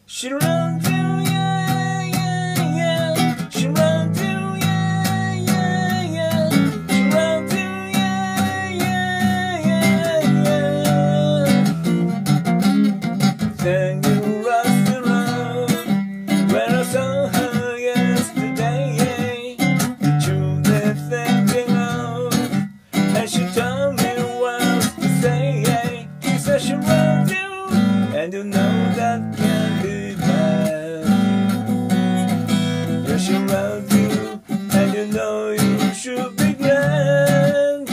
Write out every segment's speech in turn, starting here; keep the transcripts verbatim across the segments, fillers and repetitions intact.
She loves you, yeah, yeah, yeah. She loves you, yeah, yeah, yeah. She loves you, yeah, yeah, yeah, yeah. Then you lost the love when I saw her yesterday. The truth that thinking of, and she told me what to say. She said she loves you, and you know that can't be bad. Yeah, she loves you, and you know you should be glad.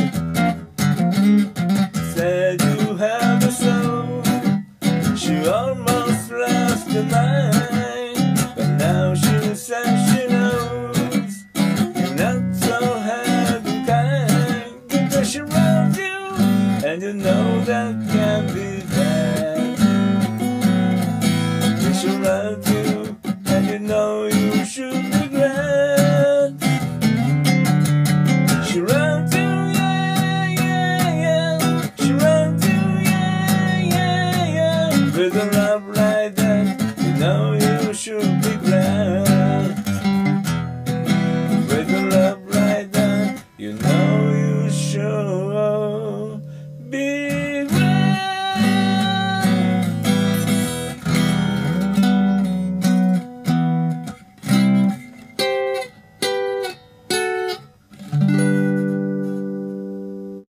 Said you have a soul, she almost lost her mind, but now she says she knows you're not so happy kind, because she loves you, and you know that can't be bad. She loves you.